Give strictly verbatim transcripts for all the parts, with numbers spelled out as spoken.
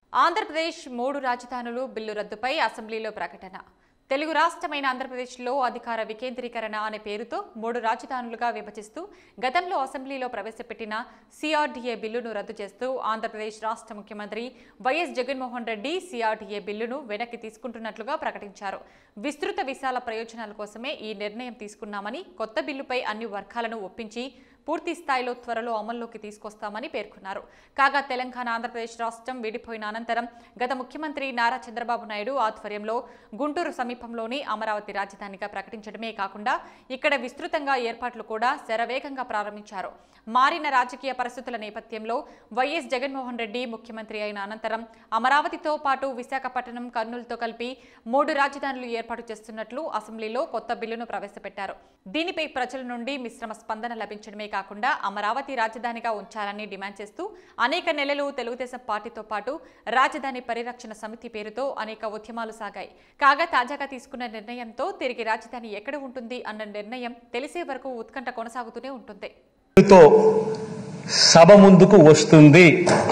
ఆంధ్రప్రదేశ్ మూడు రాజధానులు బిల్లు రద్దుపై అసెంబ్లీలో ప్రకటన. తెలుగు రాష్ట్రమైన ఆంధ్రప్రదేశ్లో అధికార వికేంద్రీకరణ అనే పేరుతో మూడు రాజధానులుగా విభజిస్తూ గతంలో అసెంబ్లీలో ప్రవేశపెట్టిన సిఆర్డీఏ బిల్లును రద్దు చేస్తూ ఆంధ్రప్రదేశ్ రాష్ట్ర ముఖ్యమంత్రి వైఎస్ జగన్మోహన్ రెడ్డి సిఆర్డీఏ బిల్లును వెనక్కి తీసుకుంటున్నట్లుగా ప్రకటించారు. విస్తృత విశాల ప్రయోజనాల కోసమే ఈ నిర్ణయం తీసుకున్నామని, కొత్త బిల్లుపై అన్ని వర్గాలను ఒప్పించి పూర్తి స్థాయిలో త్వరలో అమల్లోకి తీసుకొస్తామని పేర్కొన్నారు. కాగా తెలంగాణ ఆంధ్రప్రదేశ్ రాష్ట్రం విడిపోయిన అనంతరం గత ముఖ్యమంత్రి నారా చంద్రబాబు నాయుడు ఆధ్వర్యంలో గుంటూరు సమీపంలోని అమరావతి రాజధానిగా ప్రకటించడమే కాకుండా ఇక్కడ విస్తృతంగా ఏర్పాట్లు కూడా శరవేగంగా ప్రారంభించారు. మారిన రాజకీయ పరిస్థితుల నేపథ్యంలో వైఎస్ జగన్మోహన్ రెడ్డి ముఖ్యమంత్రి అయిన అనంతరం అమరావతితో పాటు విశాఖపట్నం, కర్నూలుతో కలిపి మూడు రాజధానులు ఏర్పాటు చేస్తున్నట్లు అసెంబ్లీలో కొత్త బిల్లును ప్రవేశపెట్టారు. దీనిపై ప్రజల నుండి మిశ్రమ స్పందన లభించడమే కాకుండా అమరావతి రాజధానిగా ఉంచాలని డిమాండ్ చేస్తూ అనేక నెలలు తెలుగుదేశం పార్టీతో పాటు రాజధాని పరిరక్షణ సమితి పేరుతో అనేక ఉద్యమాలు సాగాయి. కాగా తాజాగా తీసుకున్న నిర్ణయంతో తిరిగి రాజధాని ఎక్కడ ఉంటుంది అన్న నిర్ణయం తెలిసే వరకు ఉత్కంఠ కొనసాగుతూనే ఉంటుంది. సభ ముందుకు వస్తుంది.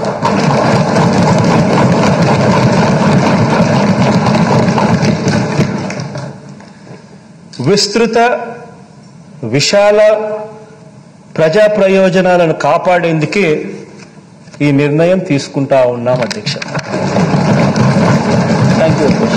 విస్తృత విశాల ప్రజా ప్రయోజనాలను కాపాడేందుకే ఈ నిర్ణయం తీసుకుంటా ఉన్నాం అధ్యక్ష. Thank you.